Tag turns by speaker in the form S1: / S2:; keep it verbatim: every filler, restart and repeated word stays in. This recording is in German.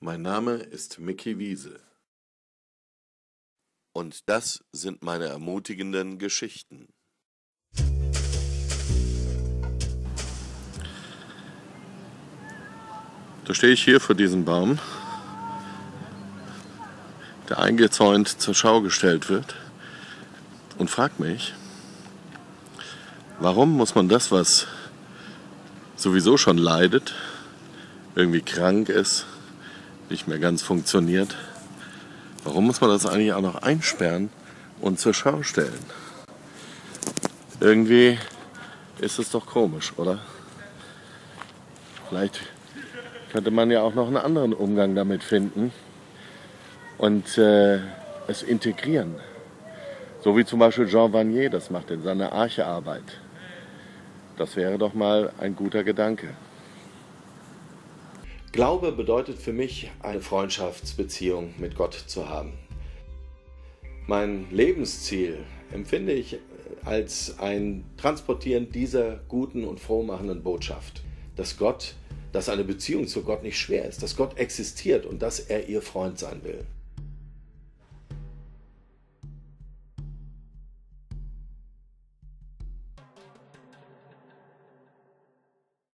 S1: Mein Name ist Micky Wiese. Und das sind meine ermutigenden Geschichten. Da stehe ich hier vor diesem Baum, der eingezäunt zur Schau gestellt wird, und frage mich, warum muss man das, was sowieso schon leidet, irgendwie krank ist, nicht mehr ganz funktioniert, warum muss man das eigentlich auch noch einsperren und zur Schau stellen? Irgendwie ist es doch komisch, oder? Vielleicht könnte man ja auch noch einen anderen Umgang damit finden und äh, es integrieren. So wie zum Beispiel Jean Vanier das macht in seiner Arche-Arbeit. Das wäre doch mal ein guter Gedanke.
S2: Glaube bedeutet für mich, eine Freundschaftsbeziehung mit Gott zu haben. Mein Lebensziel empfinde ich als ein Transportieren dieser guten und frohmachenden Botschaft, dass Gott, dass eine Beziehung zu Gott nicht schwer ist, dass Gott existiert und dass er ihr Freund sein will.